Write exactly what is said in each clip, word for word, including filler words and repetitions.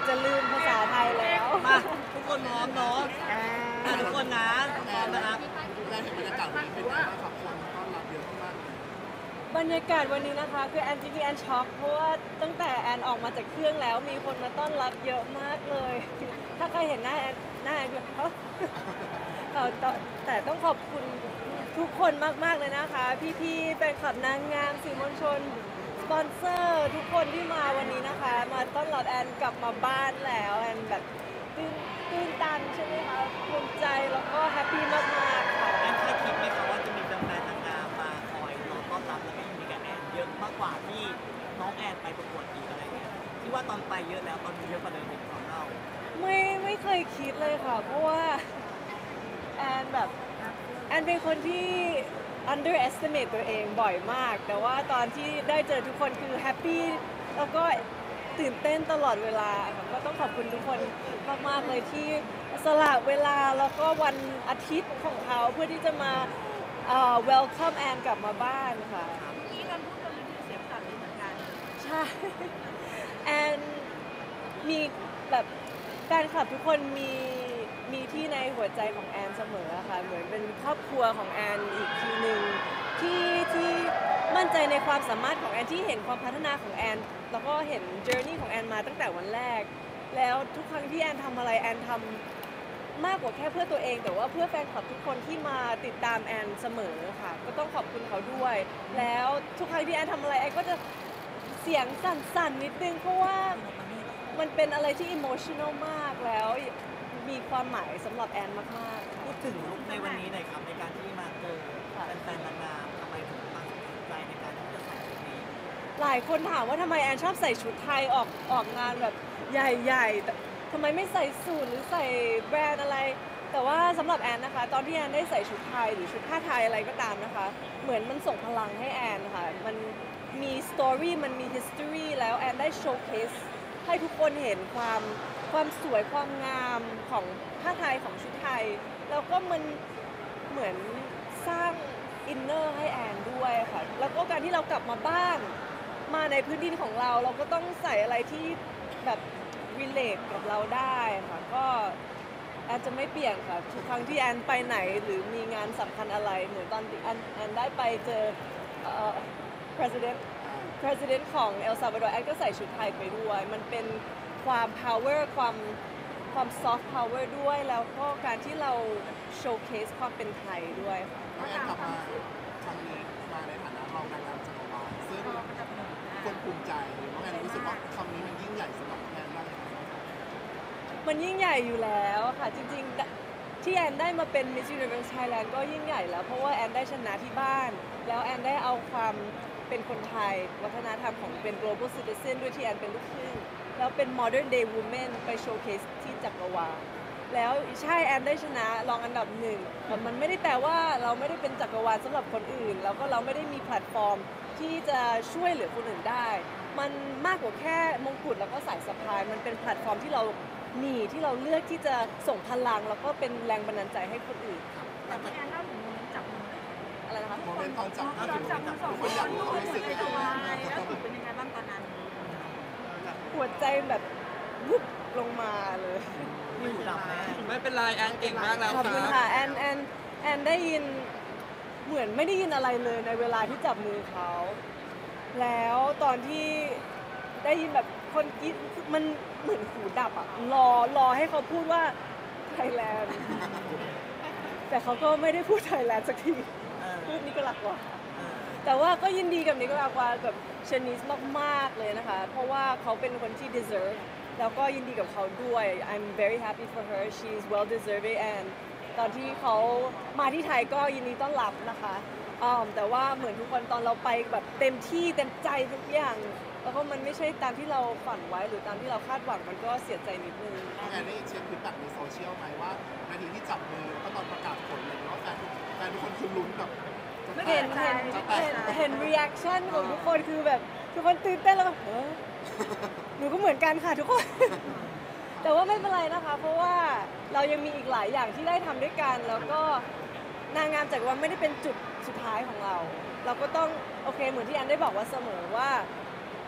จะลืมภาษาไทยแล้วมาทุกคนพร้อมเนาะทุกคนนะพร้อมนะครับได้เห็นบรรยากาศวันนี้เป็นไงบ้างครับคนต้อนรับเยอะมากบรรยากาศวันนี้นะคะคือแอนจริงๆแอนช็อกเพราะว่าตั้งแต่แอนออกมาจากเครื่องแล้วมีคนมาต้อนรับเยอะมากเลยถ้าใครเห็นหน้าแอนหน้าแอนคือเฮ้ยแต่ต้องขอบคุณทุกคนมากๆเลยนะคะพี่ๆแฟนคลับนางงามสื่อมวลชนสปอนเซอร์ทุกคนที่มาวันนี้นะคะมาต้อนรับแอนกลับมาบ้านแล้วแอนแบบตื่นตื่นตันใช่ไหมคะภูมิใจแล้วก็แฮปปี้มากๆค่ะแอนเคยคิดไหมคะว่าจะมีแฟนนางงามมาคอยรอต้อนรับแล้วก็ยินดีกับแอนเยอะมากกว่าที่น้องแอนไปประกวดอีกอะไรเงี้ยที่ว่าตอนไปเยอะแล้วตอนนี้เยอะกว่าเดิมอีกของเราไม่ไม่เคยคิดเลยค่ะเพราะว่าแอนแบบแอนเป็นคนที่ underestimate ตัวเองบ่อยมากแต่ว่าตอนที่ได้เจอทุกคนคือแฮปปี้แล้วก็ตื่นเต้นตลอดเวลาค่ะก็ต้องขอบคุณทุกคนมากๆเลยที่สละเวลาแล้วก็วันอาทิตย์ของเขาเพื่อที่จะมาเอ่อ welcome แอนกลับมาบ้านค่ะเมื่อกี้เราพูดกันเสียงสั่นเหมือนกันใช่แอนมีแบบแฟนคลับทุกคนมีมีที่ในหัวใจของแอนเสมอค่ะเหมือนเป็นครอบครัวของแอนอีกทีหนึ่งที่ที่มั่นใจในความสามารถของแอนที่เห็นความพัฒนาของแอนแล้วก็เห็น journey ของแอนมาตั้งแต่วันแรกแล้วทุกครั้งที่แอนทำอะไรแอนทำมากกว่าแค่เพื่อตัวเองแต่ว่าเพื่อแฟนคลับทุกคนที่มาติดตามแอนเสมอค่ะก็ต้องขอบคุณเขาด้วยแล้วทุกครั้งที่แอนทำอะไรแอนก็จะเสียงสั่นๆนิดนึงเพราะว่ามันเป็นอะไรที่ emotional มากแล้วมีความหมายสำหรับแอนมากๆพูดถึงลุคในวันนี้หน่อยครับในการที่มาเจอแฟนนางงามทำไมถึงตัดสินใจในการที่จะใส่ชุดนี้หลายคนถามว่าทำไมแอนชอบใส่ชุดไทยออกออกงานแบบใหญ่ๆทำไมไม่ใส่สูทหรือใส่แบรนด์อะไรแต่ว่าสำหรับแอนนะคะตอนที่แอนได้ใส่ชุดไทยหรือชุดผ้าไทยอะไรก็ตามนะคะเหมือนมันส่งพลังให้แอนค่ะมันมีสตอรี่มันมี history แล้วแอนได้โชว์เคสให้ทุกคนเห็นความความสวยความงามของผ้าไทยของชุดไทยแล้วก็มันเหมือนสร้างอินเนอร์ให้แอนด้วยค่ะแล้วก็การที่เรากลับมาบ้านมาในพื้นที่ของเราเราก็ต้องใส่อะไรที่แบบ relate กับเราได้ค่ะก็แอนจะไม่เปลี่ยนค่ะทุกครั้งที่แอนไปไหนหรือมีงานสำคัญอะไรเหมือนตอนที่แอนแอนได้ไปเจอ president president ของเอลซัลวาดอร์แอนก็ใส่ชุดไทยไปด้วยมันเป็นความ power ความความ soft power ด้วยแล้วก็การที่เรา showcase ความเป็นไทยด้วยค่ะน้องแอนกลับมาครั้งนี้มาในฐานะรองนางงามจักรวาลซึ่งคนภูมิใจน้องแอนรู้สึกว่าคำนี้มันยิ่งใหญ่สำหรับแอนมากเลยมันยิ่งใหญ่อยู่แล้วค่ะจริงๆที่แอนได้มาเป็น Miss Universe Thailand ก็ยิ่งใหญ่แล้วเพราะว่าแอนได้ชนะที่บ้านแล้วแอนได้เอาความเป็นคนไทยวัฒนธรรมของเป็น global citizen ด้วยที่แอนเป็นลูกครึ่งแล้วเป็น modern day woman ไปโชว์เคสที่จักรวาลแล้วใช่แอนได้ชนะรองอันดับหนึ่งแต่มันไม่ได้แปลว่าเราไม่ได้เป็นจักรวาลสำหรับคนอื่นแล้วก็เราไม่ได้มีแพลตฟอร์มที่จะช่วยเหลือคนอื่นได้มันมากกว่าแค่มงกุฎแล้วก็สายสะพายมันเป็นแพลตฟอร์มที่เรามีที่เราเลือกที่จะส่งพลังแล้วก็เป็นแรงบันดาลใจให้คนอื่นแต่พี่แอนเล่าถึงโมเมนต์จับมืออะไรนะคะโมเมนต์ตอนจับมือจับมือสองคนรู้สึกเป็นยังไงแล้วเป็นยังไงบ้างตอนนั้นหัวใจแบบวุบลงมาเลยไม่หูดับแม่ไม่เป็นไรแอนเก่งมากแล้วขอบคุณค่ะแอนแอนแอนได้ยินเหมือนไม่ได้ยินอะไรเลยในเวลาที่จับมือเขาแล้วตอนที่ได้ยินแบบคนคิดมันเหมือนหูดับอ่ะรอรอให้เขาพูดว่าไทยแลนด์แต่เขาก็ไม่ได้พูดไทยแลนด์สักทีพูดนิกรากัวแต่ว่าก็ยินดีกับนิกรากัวกับเชนิสมากๆเลยนะคะเพราะว่าเขาเป็นคนที่ deserve แล้วก็ยินดีกับเขาด้วย I'm very happy for her she's well deserving and ตอนที่เขามาที่ไทยก็ยินดีต้อนรับนะคะแต่ว่าเหมือนทุกคนตอนเราไปแบบเต็มที่เต็มใจทุกอย่างแล้วก็มันไม่ใช่ตามที่เราฝันไว้หรือตามที่เราคาดหวังมันก็เสียใจนิดนึงน้องแอนได้เช็คฟีดแบ็กในโซเชียลไหมว่านาทีที่จับมือแล้วก็ตอนประกาศผลอะไรเงี้ยว่าแฟนแฟนทุกคนคือลุ้นแบบเห็นเห็นเห็นเห็น reaction ของทุกคนคือแบบทุกคนตื่นเต้นแล้วแบบเออหนูก็เหมือนกันค่ะทุกคนแต่ว่าไม่เป็นไรนะคะเพราะว่าเรายังมีอีกหลายอย่างที่ได้ทำด้วยกันแล้วก็นางงามจักรวาลไม่ได้เป็นจุดสุดท้ายของเราเราก็ต้องโอเคเหมือนที่แอนได้บอกว่าเสมอว่าท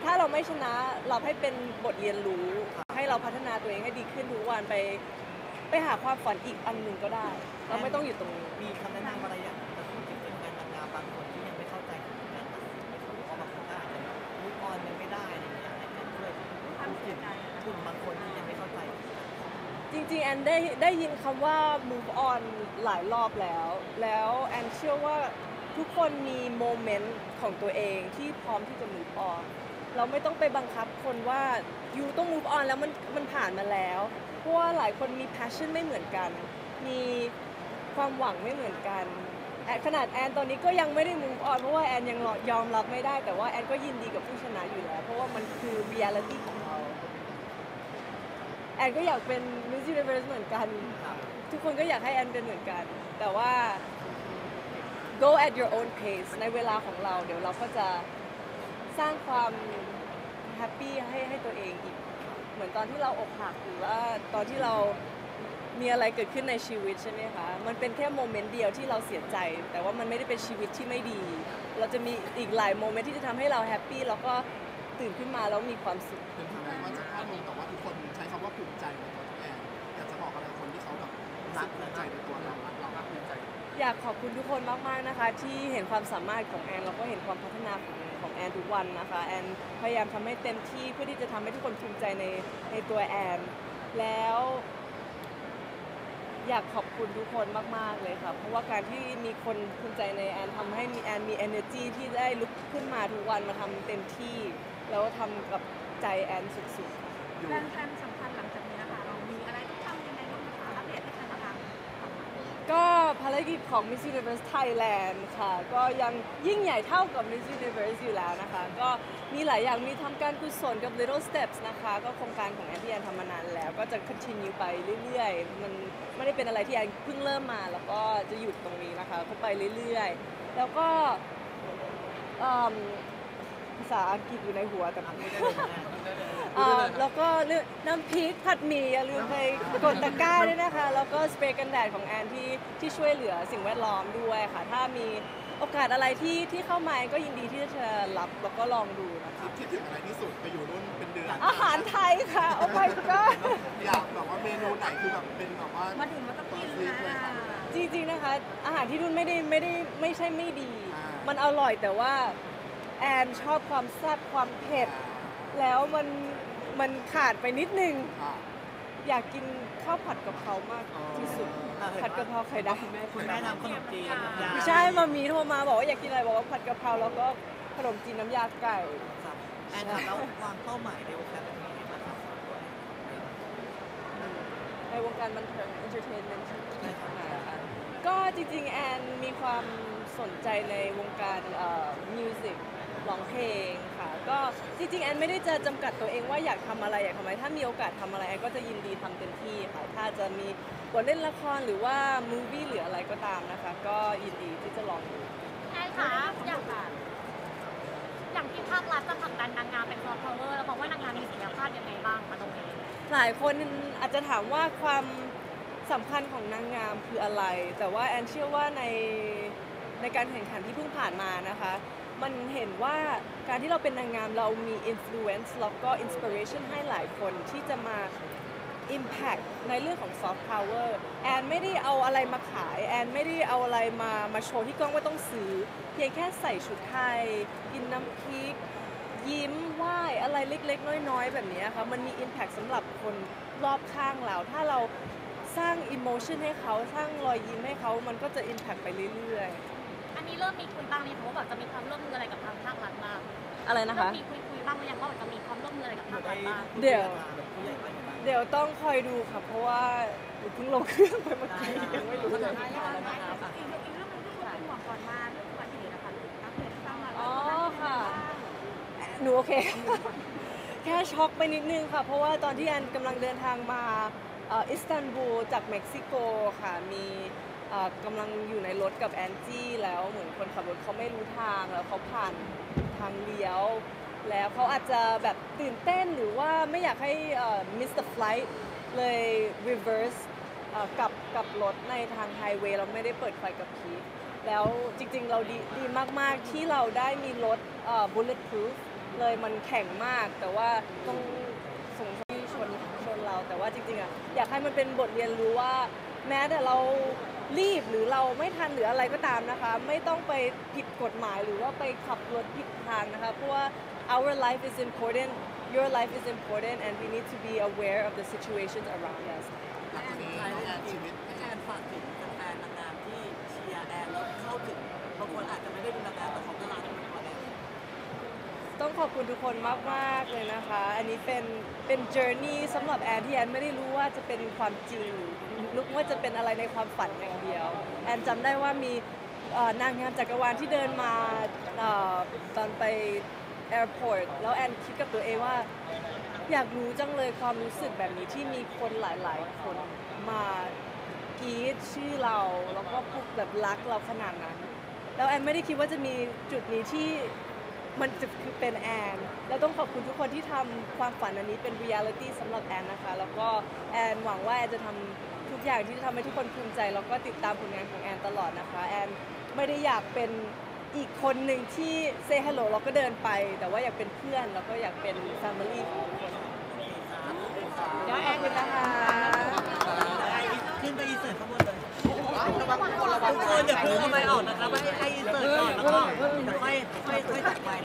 ถ้าเราไม่ชนะเราให้เป็นบทเรียนรู้ให้เราพัฒนาตัวเองให้ดีขึ้นทุกวันไปไปหาความฝันอีกอันหนึ่งก็ได้ เราไม่ต้องอยู่ตรงนี้มีคำแนะนำอะไรอย่างแต่คนที่เป็นแฟนนางงามบางคนที่ยังไม่เข้าใจกับการตัดสินไม่ถูกเพราะบางคนก็อาจจะมุกออนยังไม่ได้อะไรอย่างเงี้ยให้แอนช่วยพูดถึงกลุ่มบางคนที่ยังไม่เข้าใจจริงๆแอนได้ได้ยินคำว่า move on หลายรอบแล้ว แล้วแอนเชื่อว่าทุกคนมีโมเมนต์ของตัวเองที่พร้อมที่จะ move on เราไม่ต้องไปบังคับคนว่า you ต้อง move on แล้วมันมันผ่านมาแล้วเพราะว่าหลายคนมี passion ไม่เหมือนกัน มีความหวังไม่เหมือนกันแอนขนาดแอนตอนนี้ก็ยังไม่ได้ move on เพราะว่าแอนยังยอมรับไม่ได้แต่ว่าแอนก็ยินดีกับผู้ชนะอยู่แล้วเพราะว่ามันคือ reality ของเราแอนก็อยากเป็น Miss Universe เหมือนกัน ทุกคนก็อยากให้แอนเป็นเหมือนกัน แต่ว่า go at your own pace ในเวลาของเรา เดี๋ยวเราก็จะสร้างความแฮปปี้ให้ให้ตัวเองอีก เหมือนตอนที่เราอกหักหรือว่าตอนที่เรามีอะไรเกิดขึ้นในชีวิตใช่ไหมคะ มันเป็นแค่โมเมนต์เดียวที่เราเสียใจ แต่ว่ามันไม่ได้เป็นชีวิตที่ไม่ดี เราจะมีอีกหลายโมเมนต์ที่จะทำให้เราแฮปปี้แล้วก็ตื่นขึ้นมาแล้วมีความสุขถึงแม้ว่าจะพลาดลงแต่ว่าทุกคนใช้คำว่าภูมิใจในตัวแอนอยากจะบอกอะไรคนที่เขาแบบรักภูมิใจในตัวเรารักเราภูมิใจอยากขอบคุณทุกคนมากๆนะคะ ที่เห็นความสามารถของแอนแล้วก็เห็นความพัฒนาของของแอนทุกวันนะคะแอนพยายามทำให้เต็มที่เพื่อที่จะทำให้ทุกคนภูมิใจในในตัวแอนแล้วอยากขอบคุณทุกคนมากๆเลยค่ะเพราะว่าการที่มีคนภูมิใจในแอนทำให้มีแอนมี energy ที่ได้ลุกขึ้นมาทุกวันมาทำเต็มที่แล้วทำกับใจแอนสุดๆแฟนๆสำคัญหลังจากนี้นะคะเรามีอะไรต้องทำยังไงบ้างคะอัปเดตให้กันนะคะก็ภารกิจของ Miss Universe Thailand ค่ะ ก็ยังยิ่งใหญ่เท่ากับ Miss Universe อยู่แล้วนะคะ ก็มีหลายอย่างมีทำการกุศลกับ Little Steps นะคะ ก็โครงการของแอนที่แอนทำมานานแล้ว ก็จะ continue ไปเรื่อยๆ มันไม่ได้เป็นอะไรที่แอนเพิ่งเริ่มมา แล้วก็จะหยุดตรงนี้นะคะก็ไปเรื่อยๆ แล้วก็เอิ่มภาษาอังกฤษอยู่ในหัวแต่ไม่ได้เอ่อแล้วก็เรื่องน้ำพริกผัดหมี่อย่าลืมไปกดตะกร้าด้วยนะคะ แล้วก็สเปรย์กันแดดของแอนที่ที่ช่วยเหลือสิ่งแวดล้อมด้วยค่ะ ถ้ามีโอกาสอะไรที่ที่เข้ามาก็ยินดีที่จะรับแล้วก็ลองดูนะคะคิดถึงอะไรที่สุดไปอยู่นู่นเป็นเดือนอาหารไทยค่ะ โอ้ my god อยากแบบว่าเมนูไหนคือแบบเป็นแบบว่ามาถึงมันต้องกินนะจริงๆนะคะ อาหารที่นู่นไม่ได้ไม่ได้ไม่ใช่ไม่ดีอ่ามัมันอร่อยแต่ว่าแอนชอบความแซ่บความเผ็ด แล้วมันมันขาดไปนิดนึงอ่าอยากกินข้าวผัดกะเพรามากที่สุด ผัดกะเพราไข่ดาวคุณแม่ทำขนมจีนน้ำยาไม่ใช่มามีโทรมาบอกว่าอยากกินอะไรบอกว่าผัดกะเพราแล้วก็ขนมจีนน้ำยาไก่ครับแอนครับแล้ววางเป้าหมายในวงการแบบนี้ให้มาทำด้วยในวงการบันเทิง entertainment ใช่ไหมคะก็จริงๆ แอนมีความสนใจในวงการเอ่อ music ร้องเพลงค่ะ ก็จริงๆ แอนไม่ได้จะจำกัดตัวเองว่าอยากทำอะไรอยากทำอะไร ถ้ามีโอกาสทำอะไรแอนก็จะยินดีทำเต็มที่ค่ะ ถ้าจะมีบทเล่นละครหรือว่า movie หรืออะไรก็ตามนะคะ ก็ยินดีที่จะลองดูแอนคะอย่างอย่างที่ภาครัฐจะผลักดันนางงามเป็นซอฟต์พาวเวอร์แล้วบอกว่านางงามมีศักยภาพยังไงบ้างคะตรงนี้หลายคนอาจจะถามว่าความสำคัญของนางงามคืออะไร แต่ว่าแอนเชื่อว่าในในการแข่งขันที่เพิ่งผ่านมานะคะ มันเห็นว่าการที่เราเป็นนางงามเรามี influence แล้วก็ inspiration ให้หลายคนที่จะมา impact ในเรื่องของ soft power แอนไม่ได้เอาอะไรมาขาย แอนไม่ได้เอาอะไรมามาโชว์ที่กล้องว่าต้องซื้อ เพียงแค่ใส่ชุดไทย กินน้ำพริก ยิ้มไหว้อะไรเล็กๆ น้อยๆ แบบนี้ค่ะมันมี impact สำหรับคนรอบข้างเรา ถ้าเราสร้าง emotion ให้เขาสร้างรอยยิ้มให้เขามันก็จะ impact ไปเรื่อยอันนี้เริ่มมีคุยบ้างไหมคะว่าแบบจะมีความร่วมมืออะไรกับทางภาครัฐบ้างๆ อะไรนะเริ่คะมมีคุยคุยบ้างหรือยังว่าแบบจะมีความร่วมมืออะไรกับหนูภาครัได้ฐบ้างเดี๋ยวผู้ใหญ่บ้านอย่างไรเดี๋ยวต้องคอยดูค่ะ เพราะว่าหนูเพิ่งลงเครื่องไปเมื่อกี้ยังไม่รู้เลยอีกเรื่องนึงที่คนเป็นห่วงก่อนมาเรื่องอุบัติเหตุนะคะอัปเดตให้ฟังหน่อยอ๋อค่ะ หนูโอเค แค่ช็อกไปนิดนึงค่ะ เพราะว่าตอนที่แอนกำลังเดินทางมาเอ่ออิสตันบูลจากเม็กซิโกค่ะ มีเอ่อกำลังอยู่ในรถกับแอนจี้แล้วเหมือนคนขับรถเขาไม่รู้ทางแล้วเขาผ่านทางเลี้ยว แล้วเขาอาจจะแบบตื่นเต้นหรือว่าไม่อยากให้เอ่อ miss the flight เลย reverse เอ่อกลับกลับรถในทางไฮเวย์เราไม่ได้เปิดไฟกับพริบแล้วจริงๆ เราดีดีมากๆที่เราได้มีรถเอ่อ bulletproof เลยมันแข็งมาก แต่ว่าต้องสงสัยชนชนเราแต่ว่าจริงๆอ่ะอยากให้มันเป็นบทเรียนรู้ว่า แม้แต่เรารีบหรือเราไม่ทันหรืออะไรก็ตามนะคะ ไม่ต้องไปผิดกฎหมายหรือว่าไปขับรถผิดทางนะคะเพราะว่า our life is important your life is important and we need to be aware of the situations around us หลังจากนี้น้องแอนชีวิตให้แอนฝากถึงแฟนๆนางงามที่เชียร์แอนแล้วเข้าถึงบางคนอาจจะไม่ได้ดูนางงามแต่เขาก็รักเหมือนกันแอนต้องขอบคุณทุกคนมากๆเลยนะคะ อันนี้เป็นเป็น journey สำหรับแอนที่แอนไม่ได้รู้ว่าจะเป็นความจริงหรือรู้ว่าจะเป็นอะไรในความฝันอย่างเดียว แอนจำได้ว่ามีเอ่อนางงามจักรวาลที่เดินมาเอ่อตอนไป airport แล้วแอนคิดกับตัวเองว่าอยากรู้จังเลยความรู้สึกแบบนี้ที่มีคนหลายๆ คนมากรีดชื่อเราแล้วก็พูดแบบรักเราขนาดนั้น แล้วแอนไม่ได้คิดว่าจะมีจุดนี้ที่มันจะคือเป็นแอน แล้วต้องขอบคุณทุกคนที่ทำความฝันอันนี้เป็น reality สำหรับแอนนะคะ แล้วก็แอนหวังว่าแอนจะทำทุกอย่างที่จะทำให้ทุกคนภูมิใจ แล้วก็ติดตามผลงานของแอนตลอดนะคะ แอนไม่ได้อยากเป็นอีกคนหนึ่งที่ say hello แล้วก็เดินไป แต่ว่าอยากเป็นเพื่อน แล้วก็อยากเป็น family ของทุกคนขอบคุณนะคะขึ้นไปอินเสิร์ตข้างบนเลยระวังคนระวังคนอย่าเพิ่งเอาไม้ออกนะครับให้อินเสิร์ตก่อนแล้วก็เดี๋ยวค่อยค่อยค่อยจัดไป